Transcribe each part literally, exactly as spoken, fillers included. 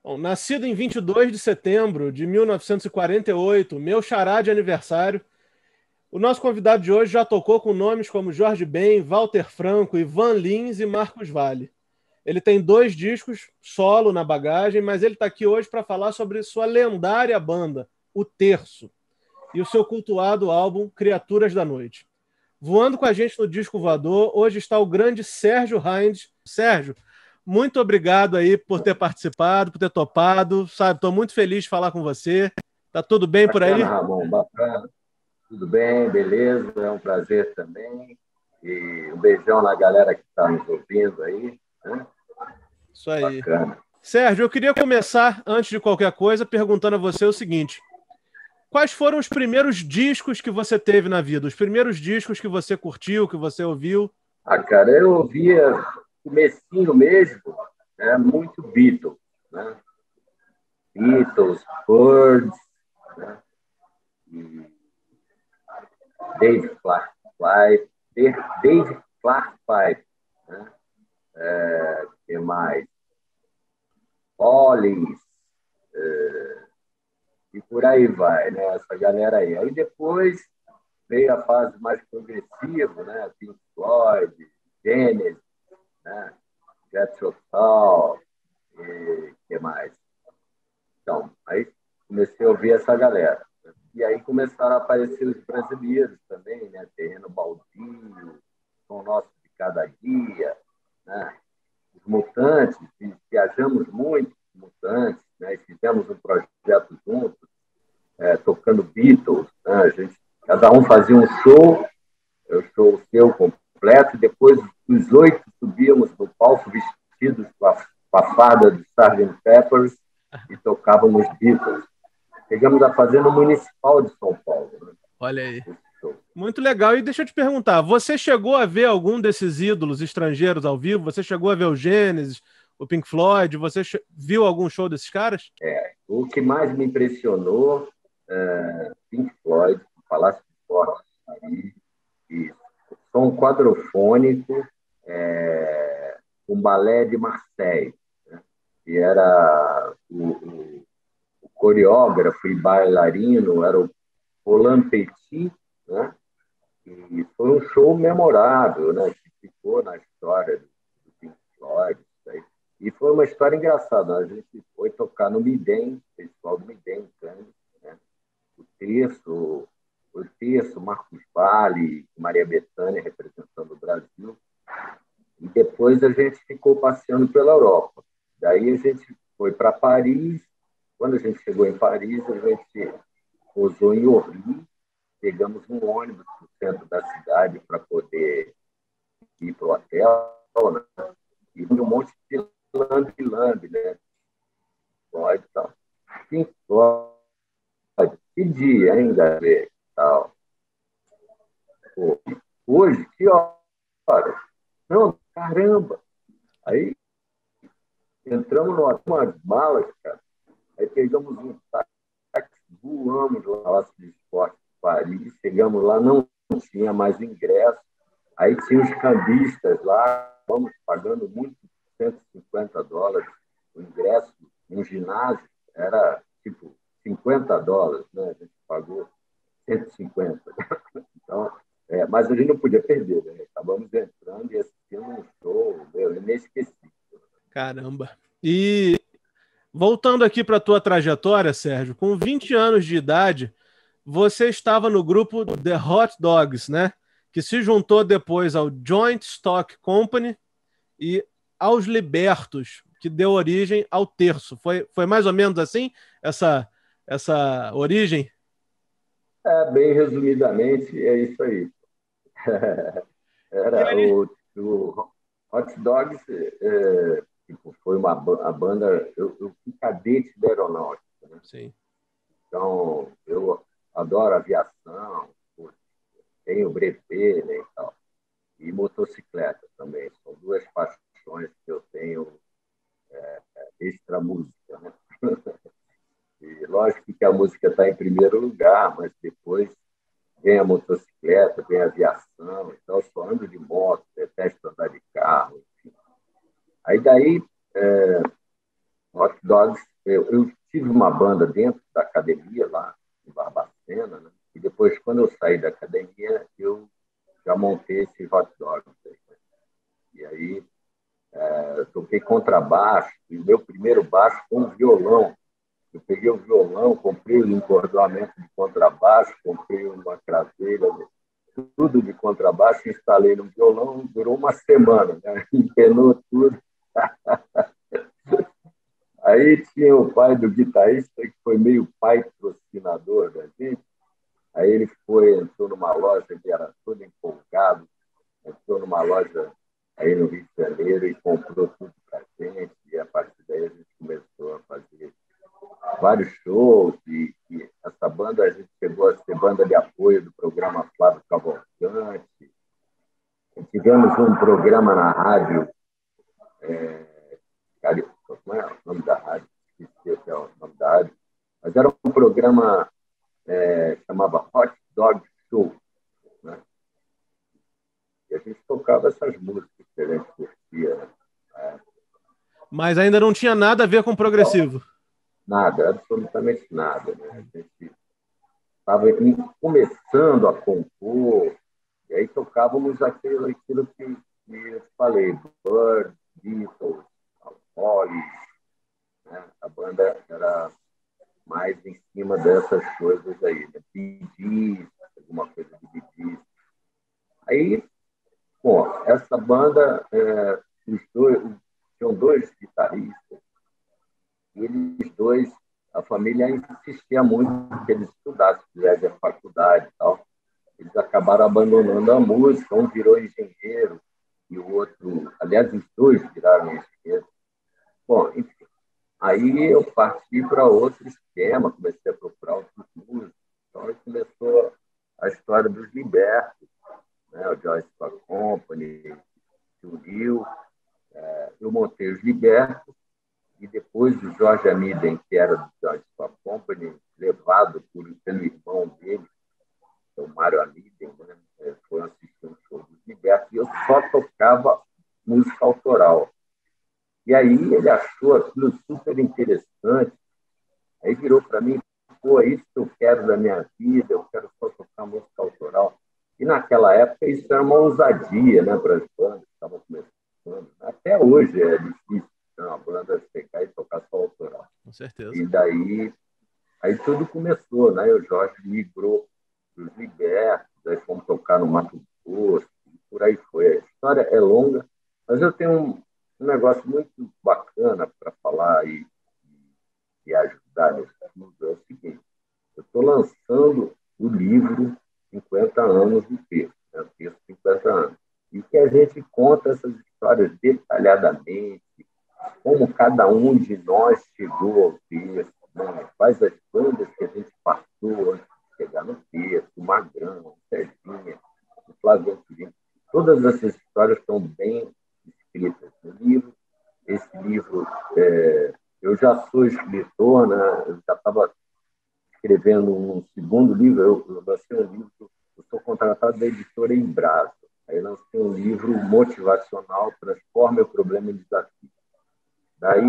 Bom, nascido em vinte e dois de setembro de mil novecentos e quarenta e oito, meu xará de aniversário, o nosso convidado de hoje já tocou com nomes como Jorge Ben, Walter Franco, Ivan Lins e Marcos Valle. Ele tem dois discos solo na bagagem, mas ele está aqui hoje para falar sobre sua lendária banda, O Terço, e o seu cultuado álbum Criaturas da Noite. Voando com a gente no disco voador, hoje está o grande Sérgio Heinz. Sérgio, muito obrigado aí por ter participado, por ter topado, sabe? Estou muito feliz de falar com você. Tá tudo bem por aí? Bacana, Ramon, bacana. Tudo bem, beleza, é um prazer também. E um beijão na galera que está nos ouvindo aí. Né? Isso aí. Bacana. Sérgio, eu queria começar, antes de qualquer coisa, perguntando a você o seguinte: quais foram os primeiros discos que você teve na vida? Os primeiros discos que você curtiu, que você ouviu? Ah, cara, eu ouvia comecinho mesmo, é muito Beatles, né? Beatles, Birds, né? E Dave Clark Five, Dave Clark Five, né? É, que mais? Hollies, é, e por aí vai, né? Essa galera aí. Aí depois veio a fase mais progressiva, né? Pink Floyd, Genesis, né? Jethro Tull, e que mais? Então, aí comecei a ouvir essa galera. E aí começaram a aparecer os brasileiros também, né? Terreno Baldio, Som Nosso de Cada Dia, né? Os Mutantes, viajamos muito, Mutantes, né? E fizemos um projeto juntos, é, tocando Beatles, né? A gente, cada um fazia um show, o show seu completo, e depois os oito subíamos no palco vestidos com a, com a farda de sargento Peppers e tocávamos Beatles. Chegamos a fazer no Municipal de São Paulo. Né? Olha aí. Muito legal. E deixa eu te perguntar, você chegou a ver algum desses ídolos estrangeiros ao vivo? Você chegou a ver o Genesis, o Pink Floyd? Você viu algum show desses caras? É, o que mais me impressionou é Pink Floyd, o Palácio de Forte, aí, e som quadrofônico, é, um balé de Marseille, né? Que era o, o, o coreógrafo e bailarino, era o Roland Petit, né? E foi um show memorável, né? Que ficou na história do, do Pink Floyd. Aí. E foi uma história engraçada. A gente foi tocar no Midem, Festival do Midem, né? O Terço, o Terço, Marcos Valle, Maria Bethânia representando o Brasil. E depois a gente ficou passeando pela Europa. Daí a gente foi para Paris. Quando a gente chegou em Paris, a gente pousou em Orly. Pegamos um ônibus no centro da cidade para poder ir para o hotel, né? E um monte de lambe-lambe, né? Pode, tal. Sim, pode. Que dia ainda ver, tal. Pô, hoje, que hora? Não, caramba. Aí entramos numas malas, cara. Aí pegamos um táxi, voamos lá no Palácio de Esporte de Paris, chegamos lá, não tinha mais ingresso. Aí tinha os cambistas lá, vamos pagando muito, cento e cinquenta dólares. O ingresso no ginásio era tipo cinquenta dólares, né? A gente pagou cento e cinquenta. Então, é, mas a gente não podia perder, né? Acabamos entrando e assistindo um show, meu, inesquecível. Caramba. E voltando aqui para a tua trajetória, Sérgio, com vinte anos de idade, você estava no grupo The Hot Dogs, né? Que se juntou depois ao Joint Stock Company e aos Libertos, que deu origem ao Terço. Foi, foi mais ou menos assim essa, essa origem? É, bem resumidamente, é isso aí. E Era aí? o, o Hot Dogs, é, tipo, foi uma a banda. Eu, eu fui cadete da aeronáutica, né? Sim. Então, eu adoro aviação, tenho brevê, né, e tal. E motocicleta também. São duas paixões que eu tenho é, extra música, né? E lógico que a música está em primeiro lugar, mas depois vem a motocicleta, vem a aviação. Então, eu só ando de moto, detesto andar de carro, enfim. Aí daí, é, Hot Dogs eu, eu tive uma banda dentro da academia lá, em Barbacena, né? E depois, quando eu saí da academia, eu já montei esse hot dog. E aí eu toquei contrabaixo, e meu primeiro baixo com um violão. Eu peguei o violão, comprei o encordoamento de contrabaixo, comprei uma craveira, tudo de contrabaixo, instalei no violão, durou uma semana, né? Empenou tudo. Aí tinha o pai do guitarrista, que foi meio pai patrocinador da gente. Aí ele foi, entrou numa loja, ele era todo empolgado, entrou numa loja aí no Rio de Janeiro e comprou tudo para a gente. E a partir daí a gente começou a fazer vários shows. E, e essa banda, a gente chegou a ser banda de apoio do programa Flávio Cavalcante. E tivemos um programa na rádio, é, como é o nome da rádio? Esqueci até o nome da rádio. Mas era um programa é, chamava Hot Dog Show, né? E a gente tocava essas músicas que a gente curtia, né? Mas ainda não tinha nada a ver com progressivo. Nada, absolutamente nada, né? A gente estava começando a compor, e aí tocávamos aquilo, aquilo que, que eu te falei, Bird, Beatles, Hollies, né? A banda era mais em cima dessas coisas aí, né? Bee Gees, alguma coisa de Bee Gees. Aí, bom, essa banda, é, os dois, tinham dois guitarristas, e eles dois, a família insistia muito que eles estudassem, fizessem a faculdade e tal. Eles acabaram abandonando a música, um virou engenheiro e o outro, aliás, os dois viraram engenheiros. Bom, enfim, aí eu parti para outro esquema, comecei a procurar outros músicos. Então, aí começou a história dos Libertos, né? O Joyce Company, o Rio. É, eu montei os Libertos e depois o Jorge Amiden, que era do Joyce Company, levado por, pelo irmão dele, que é o Mário Amiden, né? É, foi assistir um show dos Libertos e eu só tocava música autoral. E aí ele achou aquilo super interessante. Aí virou para mim, pô, é isso que eu quero da minha vida, eu quero só tocar música autoral. E naquela época isso era uma ousadia, né, para as bandas que estavam começando. Até hoje é difícil, né, uma banda pegar e tocar só autoral. Com certeza. E daí aí tudo começou, né? O Jorge migrou para os Libertos, aí fomos tocar no Mato Grosso, e por aí foi. A história é longa, mas eu tenho um, um negócio muito bacana para falar e, e ajudar nesse tudo. É o seguinte, eu estou lançando o livro cinquenta anos do texto, né? O texto cinquenta anos, e que a gente conta essas histórias detalhadamente, como cada um de nós chegou ao texto, né? Quais as bandas que a gente passou antes de chegar no texto, o Magrão, o Serginha, o Flávio Antunes. Todas essas histórias estão bem escritas no livro. Esse livro, é, eu já sou escritor, né? Eu já estava escrevendo um segundo livro, eu, eu lancei um livro, eu sou contratado da editora Embrasa. Aí lancei um livro motivacional, Transforme o Problema em Desafio. Daí,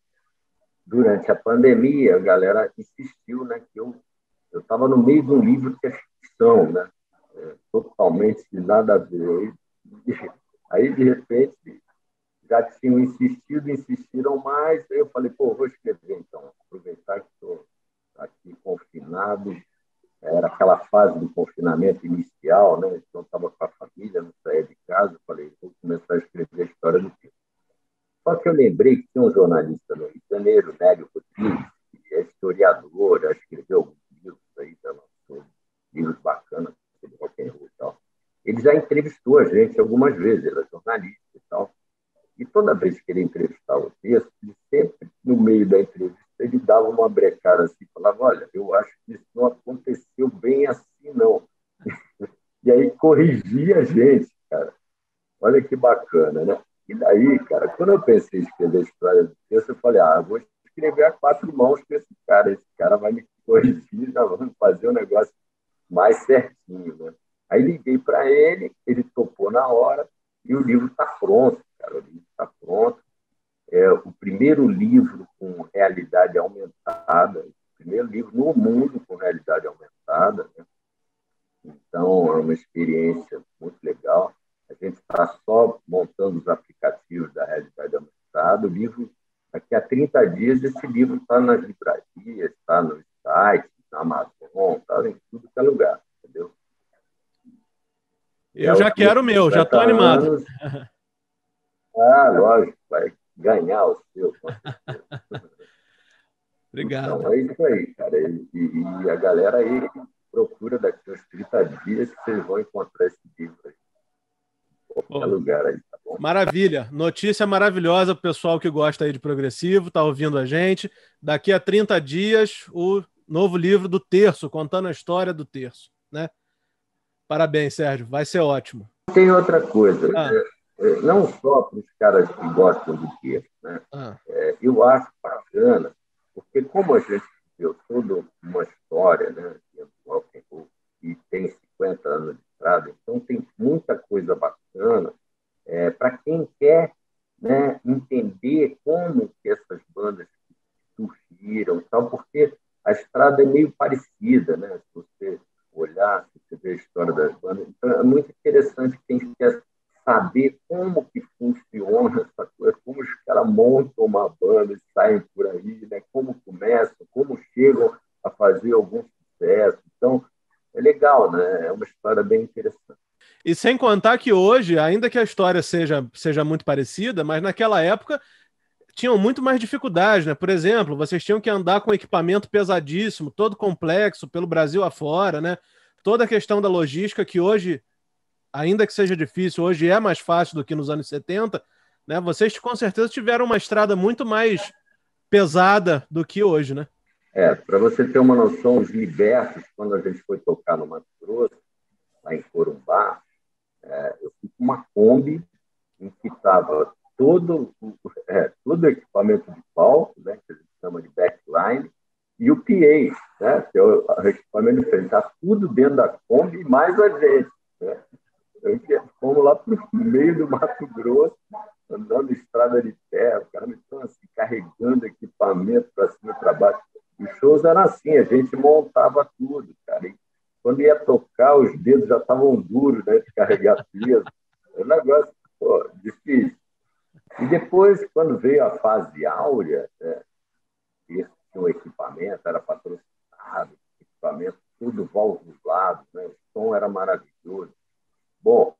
durante a pandemia, a galera insistiu, né, que eu eu estava no meio de um livro que é ficção, né, é, totalmente nada a ver. Aí, de repente, já tinham insistido, insistiram mais. Aí eu falei, pô, vou escrever então, aproveitar que estou aqui confinado. Era aquela fase do confinamento inicial, né? Então estava com a família, não saía de casa. Falei, vou começar a escrever a história do filme. Só que eu lembrei que tinha um jornalista no Rio de Janeiro, Nélio Rodrigues, que é historiador, já escreveu alguns livros aí, já lançou livros bacanas sobre rock and roll e tal. Ele já entrevistou a gente algumas vezes, ele é jornalista e tal. E toda vez que ele entrevistava o texto, ele sempre, no meio da entrevista, ele dava uma brecada assim, falava, olha, eu acho que isso não aconteceu bem assim, não. E aí corrigia a gente, cara. Olha que bacana, né? E daí, cara, quando eu pensei em escrever a história do texto, eu falei, ah, eu vou escrever a quatro mãos com esse cara. Esse cara vai me corrigir, já vamos fazer o negócio mais certinho, né? Aí liguei para ele, ele topou na hora e o livro está pronto, cara. O livro está pronto. é o primeiro livro com realidade aumentada, o primeiro livro no mundo com realidade aumentada, né? Então, é uma experiência muito legal. A gente está só montando os aplicativos da realidade aumentada. O livro, daqui a trinta dias, esse livro está nas livrarias, está nos sites, na Amazon, está em tudo que é lugar, entendeu? Eu é já quero o meu, já estou animado. Anos. Ah, lógico, vai ganhar o seu. Obrigado. Então, é isso aí, cara. E, e a galera aí procura daqui a uns trinta dias que vocês vão encontrar esse livro aí. Em qualquer lugar aí, tá bom? Maravilha. Notícia maravilhosa para o pessoal que gosta aí de progressivo, está ouvindo a gente. Daqui a trinta dias, o novo livro do Terço, contando a história do Terço, né? Parabéns, Sérgio. Vai ser ótimo. Tem outra coisa. Ah. É, é, não só para os caras que gostam do Terço, né? Ah. É, eu acho bacana, porque como a gente viu toda uma história, né, e tem cinquenta anos de estrada, então tem muita coisa bacana é, para quem quer, né, entender como que essas bandas surgiram, tal, porque a estrada é meio parecida, né? Se você olhar, se você ver a história das bandas, então é muito interessante quem quer saber como que funciona essa coisa, como os caras montam uma banda e saem por aí, né? Como começam, como chegam a fazer algum sucesso. Então, é legal, né? É uma história bem interessante. E sem contar que hoje, ainda que a história seja, seja muito parecida, mas naquela época tinham muito mais dificuldades, né? Por exemplo, vocês tinham que andar com equipamento pesadíssimo, todo complexo, pelo Brasil afora, né? Toda a questão da logística que hoje, ainda que seja difícil, hoje é mais fácil do que nos anos setenta, né? Vocês com certeza tiveram uma estrada muito mais pesada do que hoje, né? É, para você ter uma noção, os libertos, quando a gente foi tocar no Mato Grosso, lá em Corumbá, é, eu fui com uma Kombi em que estava todo, é, todo o equipamento de palco, né, que a gente chama de backline, e o P A, né, que é o equipamento diferente. Está tudo dentro da Kombi, mais a gente. Né? Então, fomos lá para o meio do Mato Grosso, andando estrada de terra, cara, então, assim, carregando equipamento para cima e para baixo. Os shows eram assim, a gente montava tudo, cara. E quando ia tocar, os dedos já estavam duros, né, de carregar peso. É um negócio, pô, difícil. E depois, quando veio a fase áurea, é, esse tinha um equipamento, era patrocinado, equipamento tudo valvulado, né? O som era maravilhoso. Bom,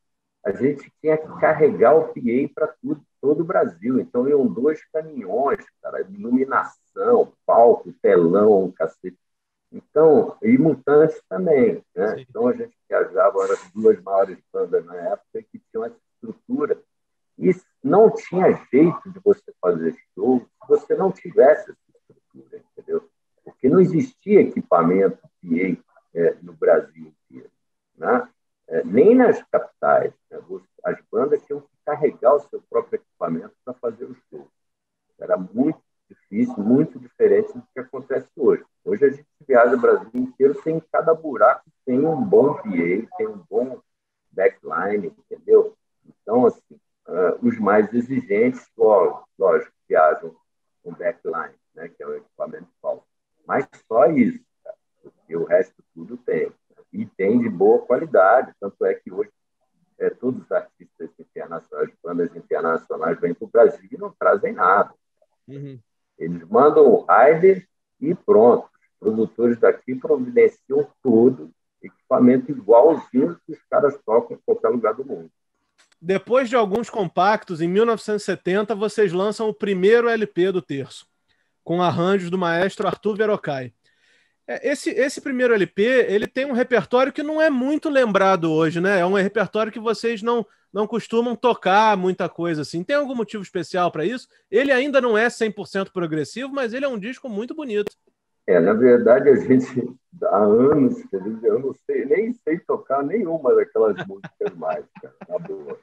a gente tinha que carregar o P A para tudo, todo o Brasil. Então, iam dois caminhões, cara, iluminação, palco, telão, cacete. Então, e Mutantes também, né? Sim. Então, a gente viajava, eram as duas maiores bandas na época que tinham essa estrutura. E não tinha jeito de você fazer show se você não tivesse essa estrutura, entendeu? Porque não existia equipamento P A é, no Brasil inteiro, né? É, nem nas capitais. Né? As bandas tinham que carregar o seu próprio equipamento para fazer o show. Era muito difícil, muito diferente do que acontece hoje. Hoje a gente viaja o Brasil inteiro, tem cada buraco, tem um bom P A, tem um bom backline, entendeu? Então, assim, uh, os mais exigentes, lógico, lógico, viajam com backline, né, que é o equipamento falso. Mas só isso, cara, porque o resto tudo tem. E tem de boa qualidade, tanto é que hoje é, todos os artistas internacionais, bandas internacionais vêm para o Brasil e não trazem nada. Uhum. Eles mandam o rider e pronto. Os produtores daqui providenciam tudo, equipamento igualzinho que os caras tocam em qualquer lugar do mundo. Depois de alguns compactos, em mil novecentos e setenta, vocês lançam o primeiro L P do Terço, com arranjos do maestro Arthur Verocai. Esse, esse primeiro L P, ele tem um repertório que não é muito lembrado hoje, né? É um repertório que vocês não, não costumam tocar muita coisa assim. Tem algum motivo especial para isso? Ele ainda não é cem por cento progressivo, mas ele é um disco muito bonito. É, na verdade, a gente, há anos, eu não sei, nem sei tocar nenhuma daquelas músicas mais, cara, na boa.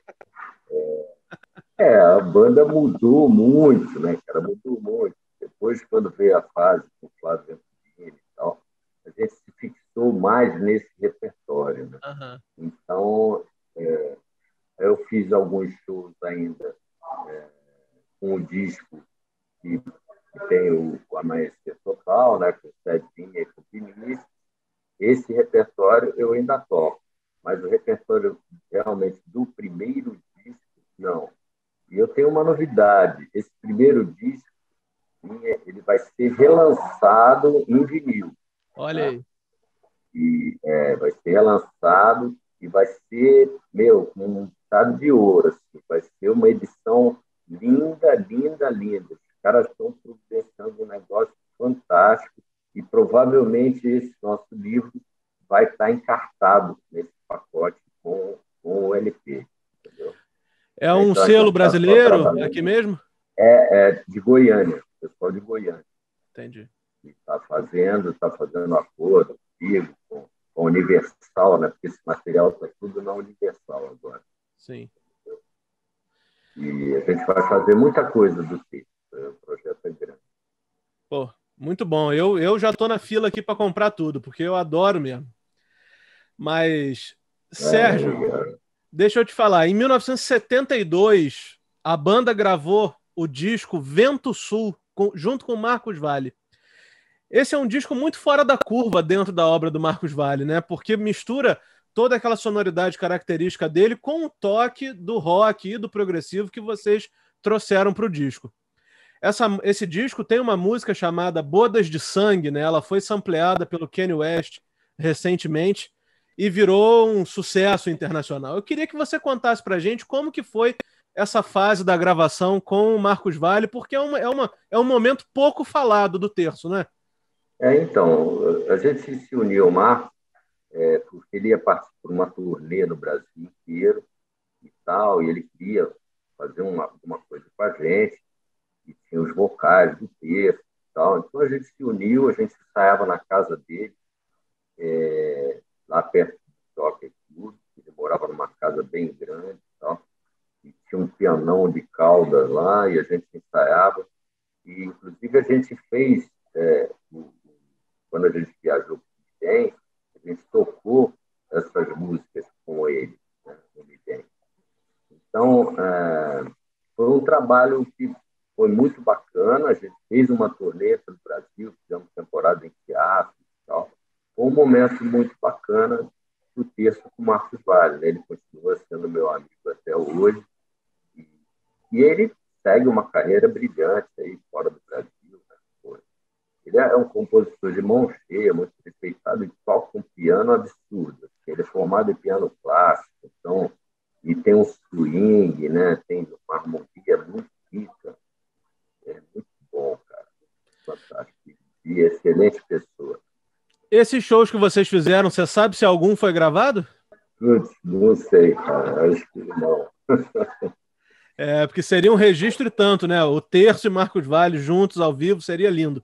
É, é, a banda mudou muito, né, cara? Mudou muito. Depois, quando veio a fase com o Flávio Venturini e tal, a gente se fixou mais nesse repertório, né? Uhum. Então, é, eu fiz alguns shows ainda é, com um disco que, que tem o, o Amanhecer Total, né, com o Cedinha e com o Vinícius. Esse repertório eu ainda toco, mas o repertório realmente do primeiro disco, não. E eu tenho uma novidade, esse primeiro disco ele vai ser relançado em vinil. Olha né? aí. E é, vai ser relançado e vai ser, meu, com um estado de ouro. Assim. Vai ser uma edição linda, linda, linda. Os caras estão providenciando um negócio fantástico e provavelmente esse nosso livro vai estar encartado nesse pacote com, com o L P. Entendeu? É um Então, a selo gente está só brasileiro trabalhando. aqui mesmo? É, é de Goiânia, pessoal de Goiânia. Entendi. Está fazendo, está fazendo acordo comigo, com, com a Universal, né? Porque esse material está tudo na Universal agora. Sim. E a gente vai fazer muita coisa do texto. O projeto é grande. Pô, muito bom. Eu, eu já estou na fila aqui para comprar tudo, porque eu adoro mesmo. Mas, Sérgio, É, deixa eu te falar. Em mil novecentos e setenta e dois, a banda gravou o disco Vento Sul, com, junto com o Marcos Valle. Esse é um disco muito fora da curva dentro da obra do Marcos Valle, né? Porque mistura toda aquela sonoridade característica dele com o toque do rock e do progressivo que vocês trouxeram para o disco. Essa, esse disco tem uma música chamada Bodas de Sangue, né? Ela foi sampleada pelo Kanye West recentemente e virou um sucesso internacional. Eu queria que você contasse pra gente como que foi essa fase da gravação com o Marcos Valle, porque é, uma, é, uma, é um momento pouco falado do terço, né? é, então, a gente se uniu ao Marcos, é, porque ele ia participar de uma turnê no Brasil inteiro e tal, e ele queria fazer uma, alguma coisa com a gente, e tinha os vocais do texto e tal. Então a gente se uniu, a gente ensaiava na casa dele, é, lá perto do Jockey Club, ele morava numa casa bem grande e tal, e tinha um pianão de cauda lá, e a gente ensaiava, e inclusive a gente fez, é, quando a gente viajou para o Midem, a gente tocou essas músicas com ele, né, no Midem. Então, é, foi um trabalho que foi muito bacana. A gente fez uma turnê pelo Brasil, fizemos temporada em teatro e tal. Foi um momento muito bacana do texto com o Marcos Valle. Né? Ele continua sendo meu amigo até hoje. E, e ele segue uma carreira brilhante aí fora do Brasil. Né? Ele é um compositor de mão cheia, muito respeitado, e toca um piano absurdo. Ele é formado em piano clássico, então, e tem um swing, né? Tem uma harmonia muito rica. É muito bom, cara. Fantástico. E excelente pessoa. Esses shows que vocês fizeram, você sabe se algum foi gravado? Putz, não sei, cara. Acho que não. É, porque seria um registro e tanto, né? O Terço e Marcos Valle juntos ao vivo seria lindo.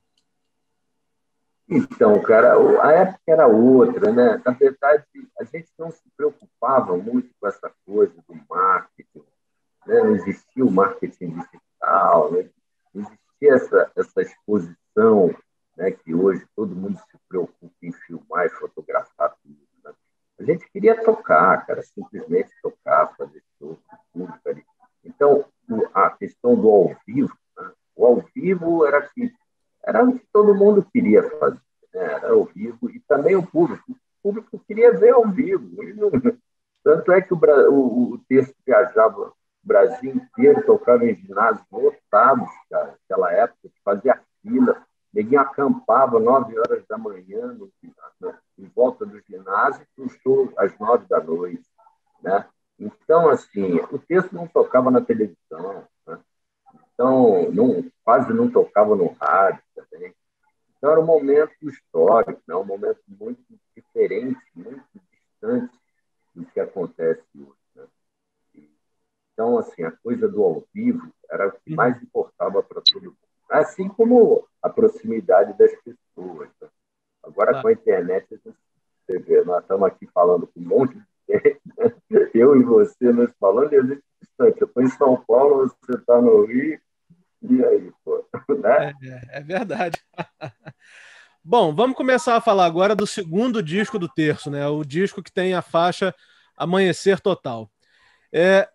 Então, cara, a época era outra, né? Na verdade, a gente não se preocupava muito com essa coisa do marketing, né? Não existia o marketing digital, né? Não existia essa, essa exposição, né? Que hoje todo mundo se preocupa em filmar e fotografar tudo, né? A gente queria tocar, cara, simplesmente tocar, fazer show com o público ali. Então, a questão do ao vivo, né? O ao vivo era que era o que todo mundo queria fazer, né? Era ao vivo, e também o público. O público queria ver ao vivo. Não... Tanto é que o, o, o texto viajava o Brasil inteiro, tocava em ginásios lotados, cara, naquela época, fazia fila, ninguém acampava nove horas da manhã no, na, em volta do ginásio, para o show às nove da noite, né? Então, assim, o texto não tocava na televisão, né? Então, não, quase não tocava no rádio também. Então, era um momento histórico, né? Um momento muito diferente, muito distante do que acontece hoje. Né? Então, assim, a coisa do ao vivo era o que mais importava para todo mundo. Assim como a proximidade das pessoas. Né? Agora, claro, com a internet, você vê, nós estamos aqui falando com um monte de gente, né? Eu e você, nós falando, e a gente distante. Eu estou em São Paulo, você está no Rio, e aí, pô, né? É, é verdade. Bom, vamos começar a falar agora do segundo disco do Terço, né? O disco que tem a faixa Amanhecer Total. É,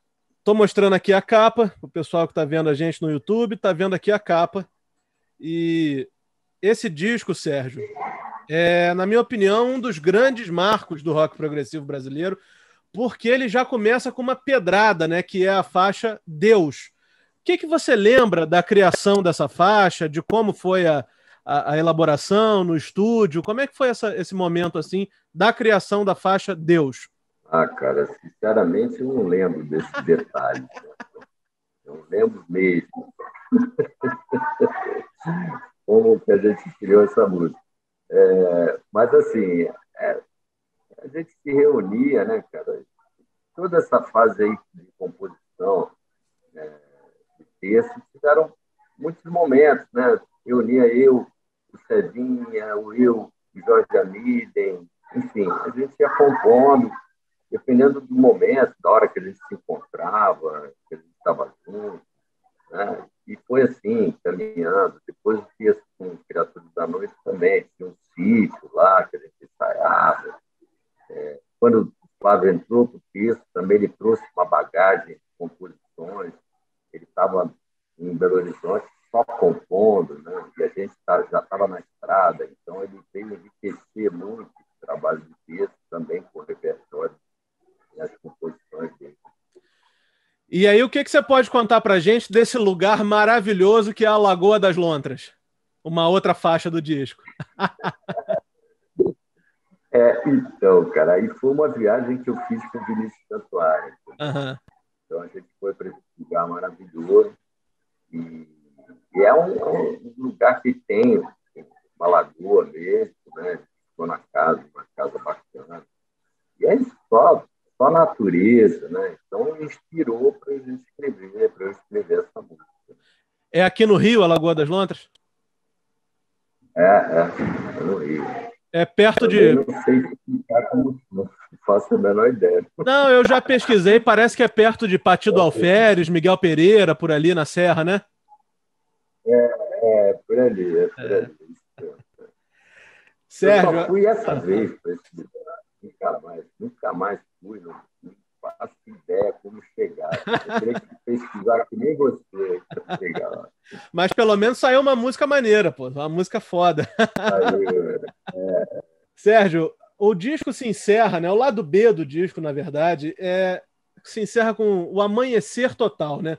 tô mostrando aqui a capa, o pessoal que está vendo a gente no YouTube está vendo aqui a capa. E esse disco, Sérgio, é, na minha opinião, um dos grandes marcos do rock progressivo brasileiro, porque ele já começa com uma pedrada, né, que é a faixa Deus. O que, que você lembra da criação dessa faixa, de como foi a, a, a elaboração no estúdio? Como é que foi essa, esse momento assim da criação da faixa Deus? Ah, cara, sinceramente eu não lembro desse detalhe. Eu não lembro mesmo como que a gente criou essa música. É, mas, assim, é, a gente se reunia, né, cara? Toda essa fase aí de composição, é, de texto, tiveram muitos momentos, né? Reunia eu, o Cezinha, o Will, o Jorge Amiden, enfim, a gente ia compondo, dependendo do momento, da hora que a gente se encontrava, que a gente estava junto, né? E foi assim, caminhando. Depois eu fiz com Criaturas da Noite também, tinha um sítio lá que a gente ensaiava. É, quando o Flávio entrou para o texto, também ele trouxe uma bagagem de composições. Ele estava em Belo Horizonte só compondo, né? E a gente tá, já estava na estrada, então ele veio enriquecer muito o trabalho de texto também com o repertório e as composições dele. E aí, o que, que você pode contar pra gente desse lugar maravilhoso que é a Lagoa das Lontras? Uma outra faixa do disco. É, então, cara, aí foi uma viagem que eu fiz com o Vinícius Cantuária. Uhum. Então a gente foi para esse lugar maravilhoso. E, e é um, é um lugar que tem uma lagoa mesmo, né? Ficou na casa, uma casa bacana. E é só, só natureza, né? Então inspirou para a gente escrever, para eu escrever essa música. É aqui no Rio, a Lagoa das Lontras? É, é, é no Rio. É perto Também de... não sei explicar como, não faço a menor ideia. Não, eu já pesquisei, parece que é perto de Partido Alferes, Miguel Pereira, por ali na Serra, né? É, é por ali, é por É. ali. Eu Sérgio... só fui essa vez para esse lugar, nunca mais, nunca mais fui, não, não faço ideia como chegar. Eu teria que pesquisar que nem você para chegar lá. Mas pelo menos saiu uma música maneira, pô, uma música foda. Aí, é, Sérgio, o disco se encerra, né? O lado B do disco, na verdade, é se encerra com o Amanhecer Total, né?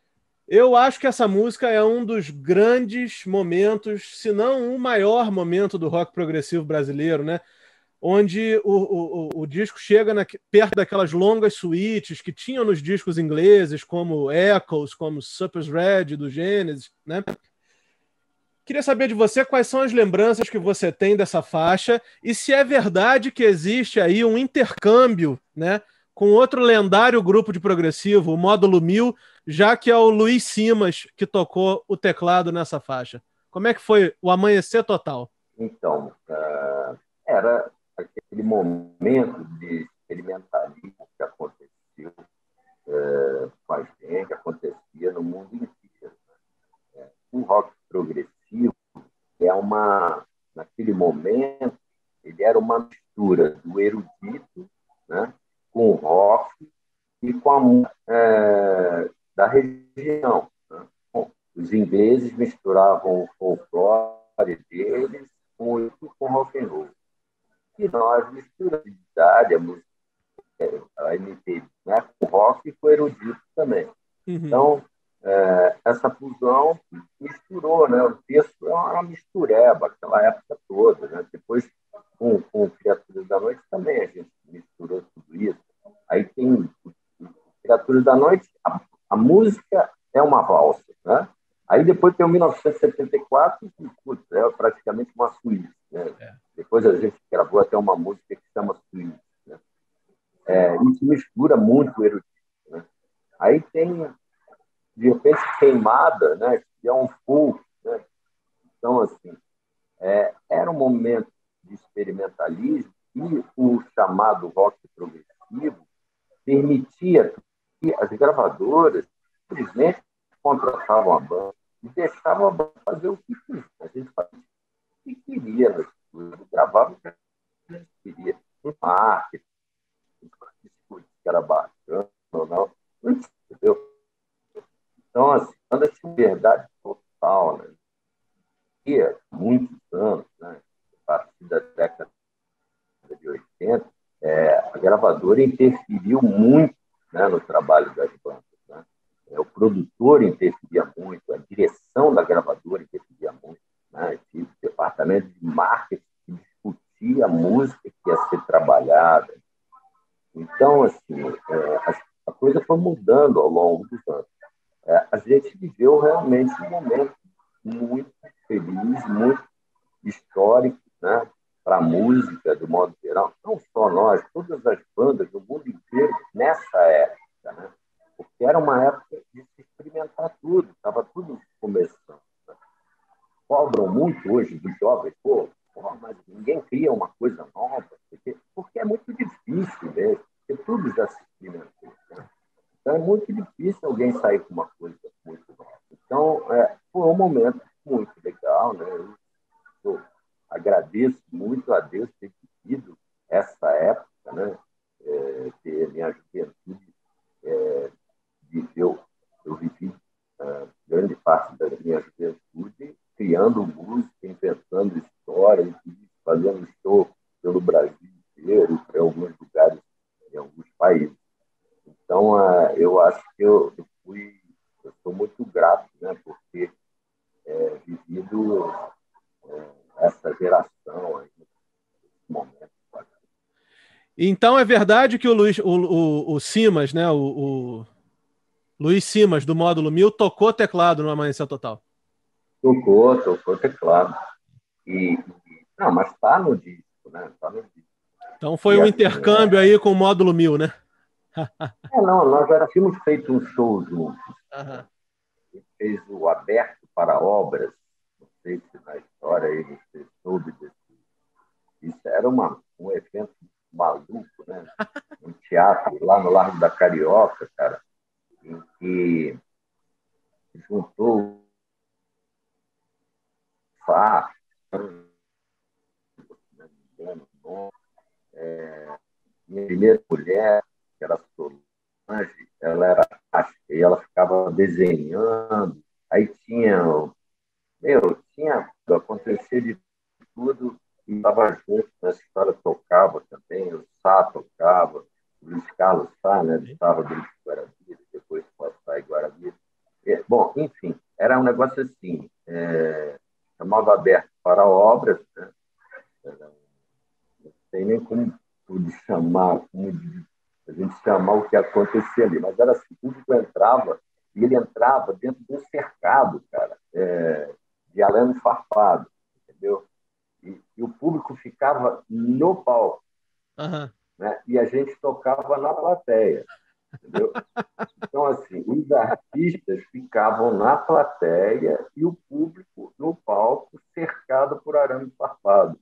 Eu acho que essa música é um dos grandes momentos, se não o maior momento do rock progressivo brasileiro, né? Onde o, o, o disco chega na, perto daquelas longas suítes que tinham nos discos ingleses, como Echoes, como Supper's Red, do Genesis, né? Queria saber de você quais são as lembranças que você tem dessa faixa e se é verdade que existe aí um intercâmbio, né, com outro lendário grupo de progressivo, o Módulo Mil, já que é o Luiz Simas que tocou o teclado nessa faixa. Como é que foi o Amanhecer Total? então, uh, era aquele momento de experimentalismo que aconteceu uh, com a gente, acontecia no mundo inteiro. Né? O rock progressivo é uma, naquele momento, ele era uma mistura do erudito, né, com o rock e com a música é, da região. Né? Bom, os ingleses misturavam o folclore deles com o rock and roll. E nós misturamos a idade, a música, a M P B, né, com o rock e com o erudito também. Uhum. Então, é, essa fusão misturou, né? O texto é uma mistureba, aquela época toda. Né? Depois, com, com Criaturas da Noite, também a gente misturou tudo isso. Aí tem Criaturas da Noite, a, a música é uma valsa. Né? Aí depois tem o mil novecentos e setenta e quatro, que putz, é praticamente uma suíte. Né? É. Depois a gente gravou até uma música que se chama Suíte. Né? É, isso mistura muito o erudito. Né? Aí tem de repente Queimada, né, que é um folk, né? Então, assim, é, era um momento de experimentalismo e o chamado rock progressivo permitia que as gravadoras simplesmente contratavam a banda e deixavam a banda fazer o que queria. A gente fazia o que queria no estúdio, gravava o que a gente queria, no marketing, que era bacana ou não. Não muitos anos, né, a partir da década de oitenta, é, a gravadora interferiu muito, né, no trabalho das bandas. Né? É, o produtor interferia muito, a direção da gravadora interferia muito, né? O departamento de marketing que discutia a música que ia ser trabalhada. Então, assim, é, a, a coisa foi mudando ao longo dos anos. É, a gente viveu realmente um momento muito feliz, muito histórico, né, para a música, do modo geral. Não só nós, todas as bandas do mundo inteiro, nessa época. Né? Porque era uma época de se experimentar tudo, estava tudo começando. Né? Cobram muito hoje dos jovens, pô, pô, mas ninguém cria uma coisa nova, porque, porque é muito difícil mesmo, porque tudo já se experimentou. Né? Então é muito difícil alguém sair com uma coisa muito nova. Então, é, foi um momento muito legal, né? Eu agradeço muito a Deus ter vivido essa época, né? É, ter minha juventude é, viveu, eu vivi é, grande parte da minha juventude criando música, inventando histórias, fazendo show pelo Brasil inteiro, em alguns lugares, em alguns países. Então, é, eu acho que eu, eu fui, eu sou muito grato, né? Por ter é, vivido é, essa geração aí, nesse momento. Então é verdade que o Luiz, o, o, o Simas, né, o, o Luiz Simas, do Módulo Mil, tocou teclado no Amanhecer Total. Tocou, tocou teclado. E, não, mas está no disco, né? Tá no disco. Então foi E, um assim, intercâmbio é... aí com o Módulo Mil, né? é, não, nós já tínhamos feito um show juntos. Uhum. Ele fez o Aberto para Obras, não sei se na história aí você soube desse. Isso era uma, um evento maluco, né? Um teatro lá no Largo da Carioca, cara, em que juntou Fá, é, minha primeira mulher, que era Solange, ela era plástica, e ela ficava desenhando, aí tinha, meu, tinha, acontecia de tudo, e estava junto nessa história, tocava também, o Sá tocava, o Luiz Carlos Sá, né, estava do Guarabira, depois pode sair Guarabira. É, bom, enfim, era um negócio assim, é, chamava Aberto para Obras, né, não sei nem como pude chamar, como a gente chamar o que acontecia ali, mas era assim, o público entrava, e ele entrava dentro de um cercado, cara, é, de arame farpado, entendeu? E, e o público ficava no palco, Uhum. né? E a gente tocava na plateia, entendeu? Então, assim, os artistas ficavam na plateia e o público no palco cercado por arame farpado.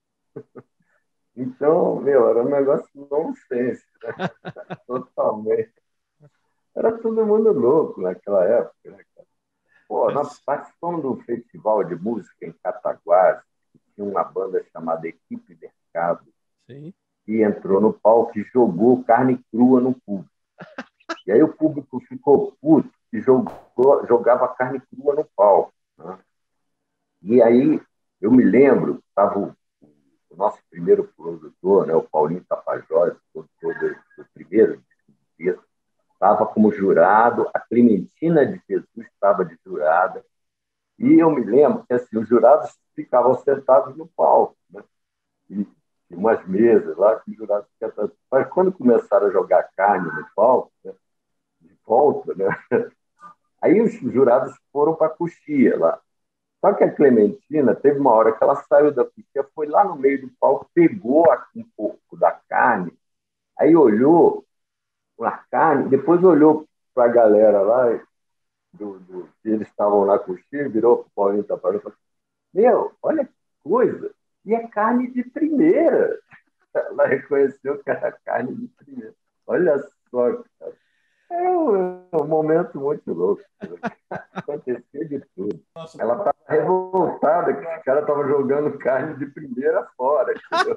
Então, meu, era um negócio nonsense, né? Totalmente. Era todo mundo louco naquela época, né, cara? Pô, nós participamos de um festival de música em Cataguases, que tinha uma banda chamada Equipe Mercado, Sim. que entrou no palco e jogou carne crua no público. E aí o público ficou puto e jogou, jogava carne crua no palco. Né? E aí eu me lembro, estava o, o nosso primeiro produtor, né, o Paulinho Tapajós, produtor do, do primeiro disco, estava como jurado, a Clementina de Jesus estava de jurada, e eu me lembro que assim, os jurados ficavam sentados no palco, né? E, e umas mesas lá que os jurados ficavam. Mas quando começaram a jogar carne no palco, né, de volta, né? Aí os jurados foram para a coxia lá. Só que a Clementina teve uma hora que ela saiu da coxia, foi lá no meio do palco, pegou um pouco da carne, aí olhou a carne, depois olhou para a galera lá, do, do, que eles estavam lá com o Chile, virou para o Paulinho Taparão e falou: Meu, olha que coisa! E é carne de primeira. Ela reconheceu que era carne de primeira. Olha só, cara. É um, é um momento muito louco. Aconteceu de tudo. Ela estava revoltada que os caras estavam jogando carne de primeira fora, entendeu?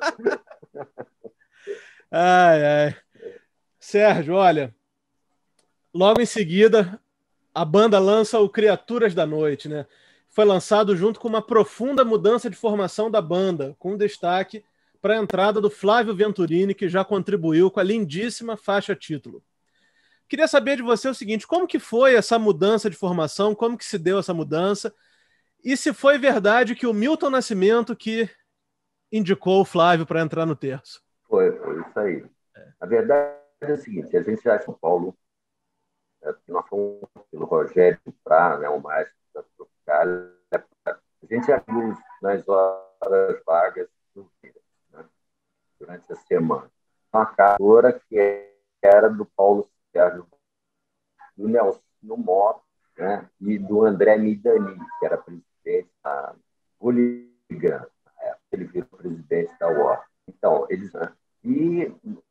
Ai, ai. Sérgio, olha, logo em seguida, a banda lança o Criaturas da Noite, né? foi lançado junto com uma profunda mudança de formação da banda, com destaque para a entrada do Flávio Venturini, que já contribuiu com a lindíssima faixa título. Queria saber de você o seguinte, como que foi essa mudança de formação, como que se deu essa mudança, e se foi verdade que o Milton Nascimento que indicou o Flávio para entrar no terço? Foi, foi isso aí. A verdade é o seguinte, a gente já em São Paulo, nós fomos pelo Rogério Prá, né, o maestro da Tropicália, a gente já viu nas horas vagas do dia, né, durante a semana. Uma cantora que era do Paulo Sérgio, do Nelson Mota, né, e do André Midani, que era presidente da Poligram. Ele virou presidente da U O R. Então, eles... Né, e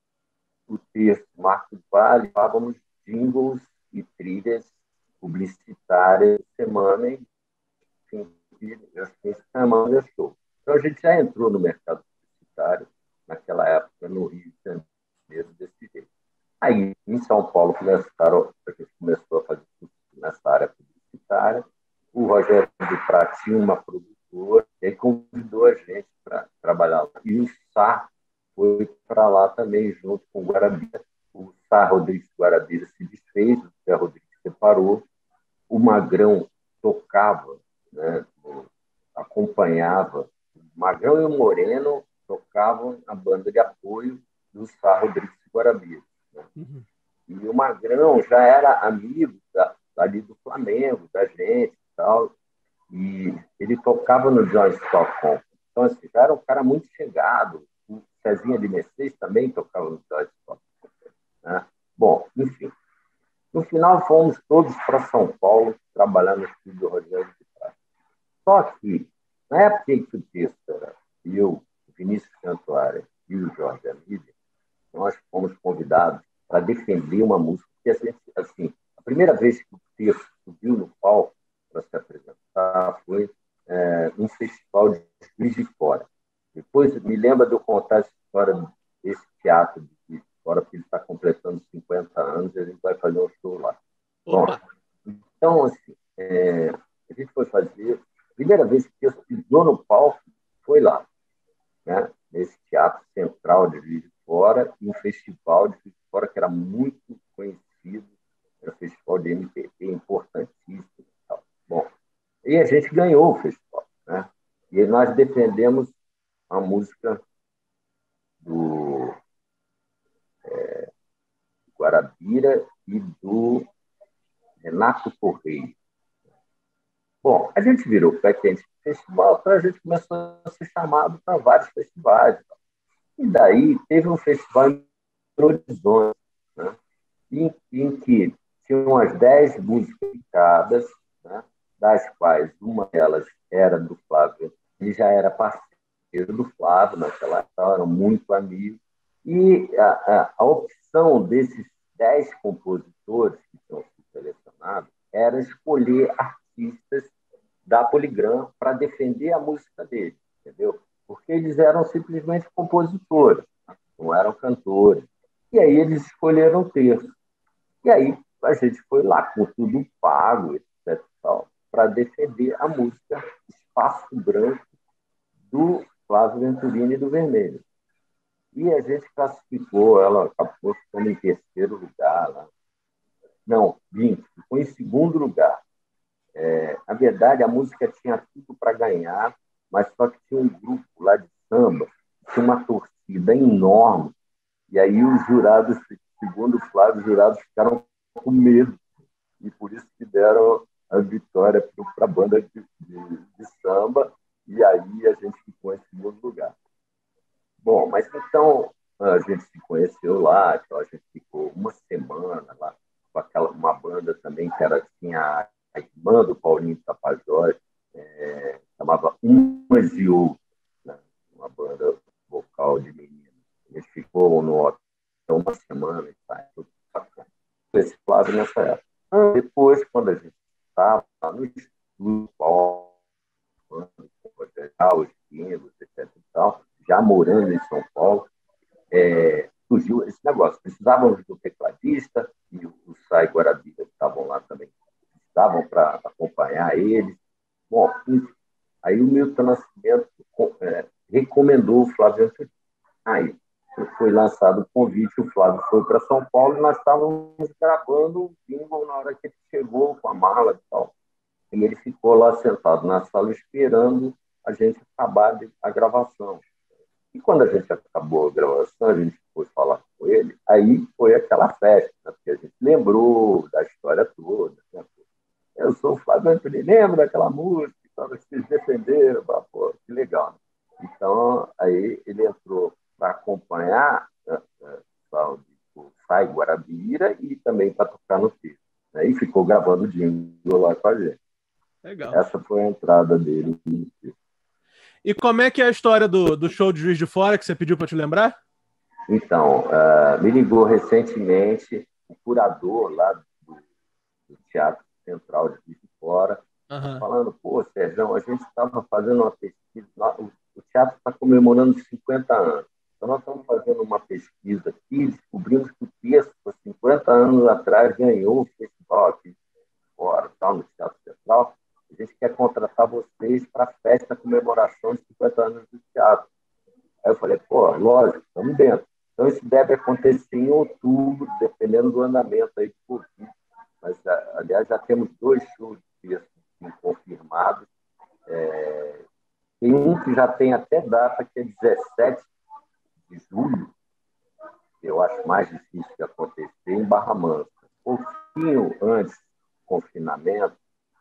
o texto Marcos Vale, falávamos jingles e trilhas publicitárias semana e fim de semana de show. Então, a gente já entrou no mercado publicitário naquela época, no Rio de Janeiro, desse jeito. Aí, em São Paulo, começaram, a gente começou a fazer tudo nessa área publicitária. O Rogério de Prá tinha uma produtora, e aí convidou a gente para trabalhar lá. E o Sá foi para lá também, junto com o Guarabira. O Sá Rodrigues Guarabira se desfez, o Zé Rodrigues separou. O Magrão tocava, né, acompanhava. O Magrão e o Moreno tocavam na banda de apoio do Sá Rodrigues Guarabira. Né? Uhum. E o Magrão já era amigo da, ali do Flamengo, da gente e tal. E ele tocava no John Stockholm. Então, assim, já era um cara muito chegado. O Cezinha de Mercedes também tocava no John Stockholm. Né? Bom, enfim. No final, fomos todos para São Paulo trabalhar no estúdio do Rogério de Prá. Só que, na época em que o texto era eu, o Vinícius Cantuária e o Jorge Amília, nós fomos convidados para defender uma música. Porque, assim, assim, a primeira vez que o texto subiu no palco para se apresentar foi é, num festival de Juiz de Fora. Depois, me lembra de eu contar essa história desse teatro de Juiz de Fora, porque ele está completando cinquenta anos e a gente vai fazer um show lá. Bom, então, assim, é, a gente foi fazer... A primeira vez que eu pisou no palco foi lá, né? Nesse Teatro Central de Juiz de Fora, e um festival de Juiz de Fora que era muito conhecido, era um festival de M P B importantíssimo. E tal. Bom, e a gente ganhou o festival, né? E nós defendemos a música do é, Guarabira e do Renato Correia. Bom, a gente virou pé quente do festival, então a gente começou a ser chamado para vários festivais. E daí teve um festival em Horizonte, né? em, em que tinham umas dez músicas indicadas, né? Das quais uma delas era do Flávio. Ele já era parceiro do Flávio naquela época, eram muito amigos. E a, a, a opção desses dez compositores que tinham sido selecionados era escolher artistas da Poligram para defender a música dele, entendeu? Porque eles eram simplesmente compositores, não eram cantores. E aí eles escolheram o terço. E aí a gente foi lá com tudo pago, etcétera, para defender a música Espaço Branco do Flávio Venturini e do Vermelho. E a gente classificou, ela acabou ficando em terceiro lugar. Lá. Não, vinte, ficou em segundo lugar. É, na verdade, a música tinha tudo para ganhar, mas só que tinha um grupo lá de samba, tinha uma torcida enorme, e aí os jurados, segundo o Flávio, os jurados ficaram com medo, e por isso que deram a vitória para a banda de, de, de samba, e aí a gente ficou em segundo lugar. Bom, mas então a gente se conheceu lá, então a gente ficou uma semana lá com aquela, uma banda também que era, tinha a irmã do Paulinho Tapajós, é, chamava Umas e Outras, né? Uma banda vocal de meninas. A gente ficou no hotel uma semana e tal, tudo bacana. Esse Flávio nessa época. Depois, quando a gente estava no estúdio, os Pingos, etcétera e tal, já morando em São Paulo, é, surgiu esse negócio. Precisávamos do tecladista, e o Sai Guarabira estavam lá também, estavam para acompanhar eles. Bom, recomendou o Flávio Antunes. Aí foi lançado o convite, o Flávio foi para São Paulo e nós estávamos gravando o jingle na hora que ele chegou com a mala e tal. E ele ficou lá sentado na sala esperando a gente acabar a gravação. E quando a gente acabou a gravação, a gente foi falar com ele, aí foi aquela festa, né? Porque a gente lembrou da história toda. Né? Eu sou o Flávio Antunes, lembra daquela música, quando vocês defenderam, pô, que legal. Né? Então, aí ele entrou para acompanhar, né, o Sai Guarabira e também para tocar no filme. Né? E ficou gravando o jingle lá com a gente. Legal. Essa foi a entrada dele. E como é que é a história do, do show de Juiz de Fora, que você pediu para te lembrar? Então, uh, me ligou recentemente o curador lá do, do Teatro Central de Juiz de Fora, uhum. falando, pô, Sérgio, a gente estava fazendo uma pesquisa, o, o teatro está comemorando cinquenta anos, então nós estamos fazendo uma pesquisa aqui e descobrimos que o texto, cinquenta anos atrás, ganhou o festival aqui de Fora, tal, no Teatro Central. A gente quer contratar vocês para a festa comemoração de cinquenta anos do teatro. Aí eu falei, pô, lógico, estamos dentro. Então, isso deve acontecer em outubro, dependendo do andamento aí do Covid. Mas, aliás, já temos dois shows de confirmados. É... Tem um que já tem até data, que é dezessete de julho. Eu acho mais difícil de acontecer, em Barra Mansa. Um pouquinho antes do confinamento,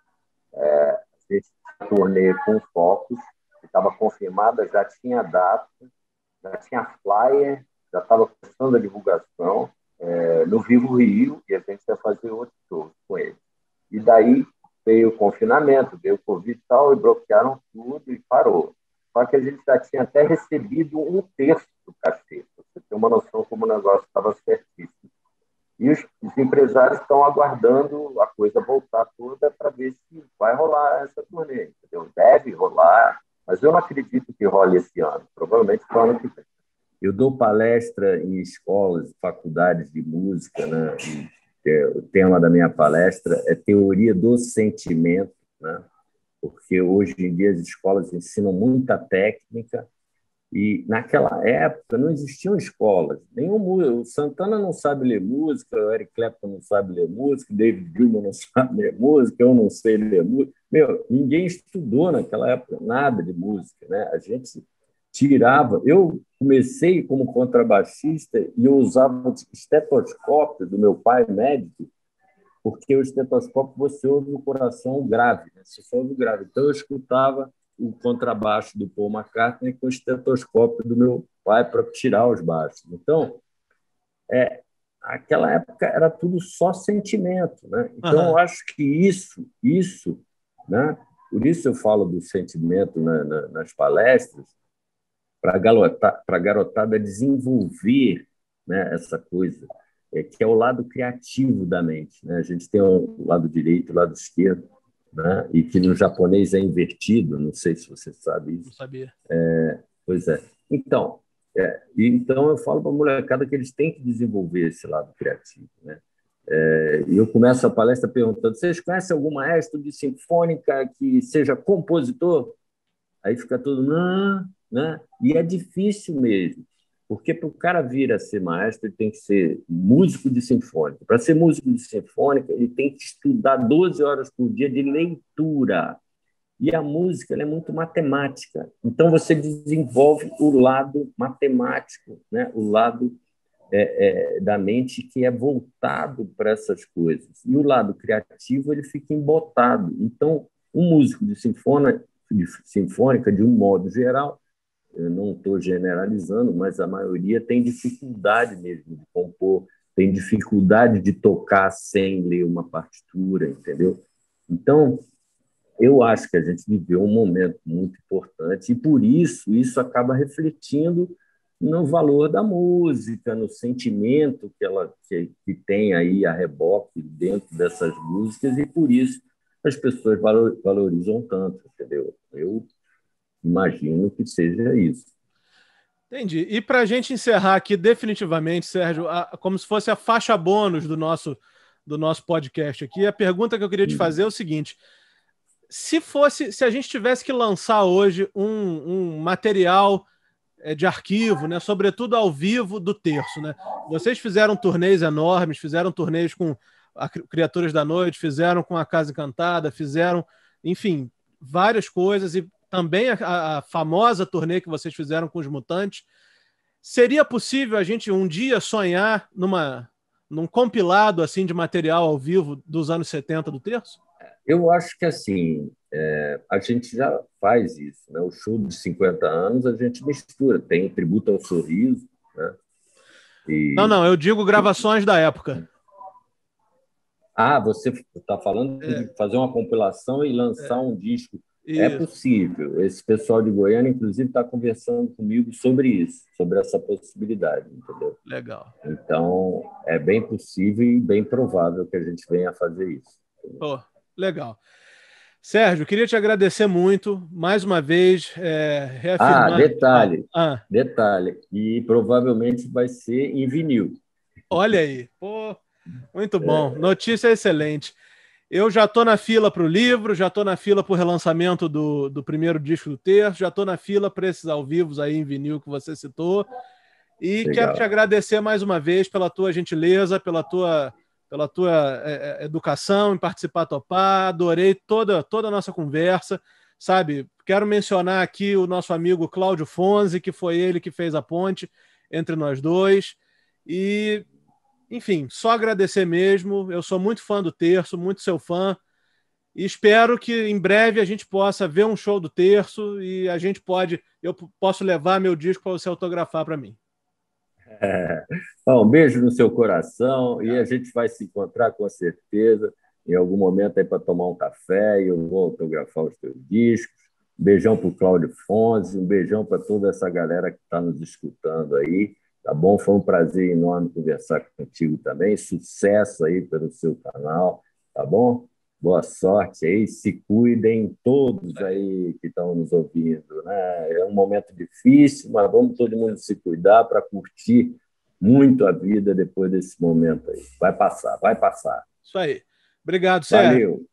É, a gente turnê com focos, que estava confirmada, já tinha data, já tinha flyer, já estava começando a divulgação é, no Vivo Rio, e a gente ia fazer outro show com ele. E daí veio o confinamento, veio o Covid e tal, e bloquearam tudo e parou. Só que a gente já tinha até recebido um terço do cachê, pra você ter uma noção como o negócio estava certíssimo. E os, os empresários estão aguardando a coisa voltar toda para ver se vai rolar essa turnê, entendeu? Deve rolar, mas eu não acredito que role esse ano, provavelmente no ano que vem. Eu dou palestra em escolas, faculdades de música, né? E, é, o tema da minha palestra é teoria do sentimento, né? Porque hoje em dia as escolas ensinam muita técnica. E, naquela época, não existiam escolas. Nenhum, o Santana não sabe ler música, o Eric Clapton não sabe ler música, David Gilmour não sabe ler música, eu não sei ler música. Meu, ninguém estudou naquela época nada de música, né? A gente tirava... Eu comecei como contrabaixista e eu usava o estetoscópio do meu pai, médico, porque o estetoscópio você ouve o coração grave, né? Você só ouve o grave. Então, eu escutava o contrabaixo do Paul McCartney com o estetoscópio do meu pai para tirar os baixos. Então, é, aquela época era tudo só sentimento, né? Então, uhum. eu acho que isso, isso, né? Por isso eu falo do sentimento na, na, nas palestras, para a garotada, garotada desenvolver, né, essa coisa, é, que é o lado criativo da mente, né? A gente tem o lado direito e o lado esquerdo, né? E que no japonês é invertido, não sei se você sabe isso. Não sabia. É, pois é. Então, é, então eu falo para a molecada que eles têm que desenvolver esse lado criativo, né? É, e eu começo a palestra perguntando: vocês conhecem algum maestro de sinfônica que seja compositor? Aí fica todo, não, né? E é difícil mesmo, porque para o cara vir a ser maestro, ele tem que ser músico de sinfônica. Para ser músico de sinfônica, ele tem que estudar doze horas por dia de leitura. E a música ela é muito matemática. Então, você desenvolve o lado matemático, né? O lado é, é, da mente que é voltado para essas coisas. E o lado criativo ele fica embotado. Então, um músico de sinfônica, de sinfônica, de um modo geral, eu não estou generalizando, mas a maioria tem dificuldade mesmo de compor, tem dificuldade de tocar sem ler uma partitura, entendeu? Então, eu acho que a gente viveu um momento muito importante e, por isso, isso acaba refletindo no valor da música, no sentimento que ela que, que tem aí a reboque dentro dessas músicas e, por isso, as pessoas valorizam tanto, entendeu? Eu imagino que seja isso. Entendi. E para a gente encerrar aqui definitivamente, Sérgio, a, como se fosse a faixa bônus do nosso, do nosso podcast aqui, a pergunta que eu queria te fazer é o seguinte: se fosse, se a gente tivesse que lançar hoje um, um material é, de arquivo, né? Sobretudo ao vivo do Terço, né? Vocês fizeram turnês enormes, fizeram turnês com a Criaturas da Noite, fizeram com a Casa Encantada, fizeram, enfim, várias coisas, e também a, a famosa turnê que vocês fizeram com os Mutantes. Seria possível a gente um dia sonhar numa, num compilado assim de material ao vivo dos anos setenta do Terço? Eu acho que assim, é, a gente já faz isso, né? O show de cinquenta anos a gente mistura, tem Tributo ao Sorriso, né? E... Não, não, eu digo gravações da época. Ah, você está falando É. de fazer uma compilação e lançar É. um disco. Isso. É possível. Esse pessoal de Goiânia, inclusive, está conversando comigo sobre isso, sobre essa possibilidade, entendeu? Legal. Então, é bem possível e bem provável que a gente venha a fazer isso. Pô, legal. Sérgio, queria te agradecer muito, mais uma vez, é, reafirmar... Ah, detalhe, ah, ah. detalhe, e provavelmente vai ser em vinil. Olha aí, pô, muito bom, notícia excelente. Eu já estou na fila para o livro, já estou na fila para o relançamento do, do primeiro disco do Terço, já estou na fila para esses ao vivos aí em vinil que você citou, e Legal. Quero te agradecer mais uma vez pela tua gentileza, pela tua... pela tua é, educação em participar, topar, adorei toda, toda a nossa conversa, sabe? Quero mencionar aqui o nosso amigo Cláudio Fonzi, que foi ele que fez a ponte entre nós dois, e, enfim, só agradecer mesmo, eu sou muito fã do Terço, muito seu fã, e espero que em breve a gente possa ver um show do Terço e a gente pode, eu posso levar meu disco para você autografar para mim. É. Bom, um beijo no seu coração e a gente vai se encontrar com certeza em algum momento aí para tomar um café e eu vou autografar os teus discos. Um beijão para o Cláudio Fonzi, um beijão para toda essa galera que está nos escutando aí, tá bom? Foi um prazer enorme conversar contigo também. Sucesso aí pelo seu canal, tá bom? Boa sorte aí, se cuidem todos aí que estão nos ouvindo, né? É um momento difícil, mas vamos todo mundo se cuidar para curtir muito a vida depois desse momento aí. Vai passar, vai passar. Isso aí. Obrigado, Sérgio. Valeu.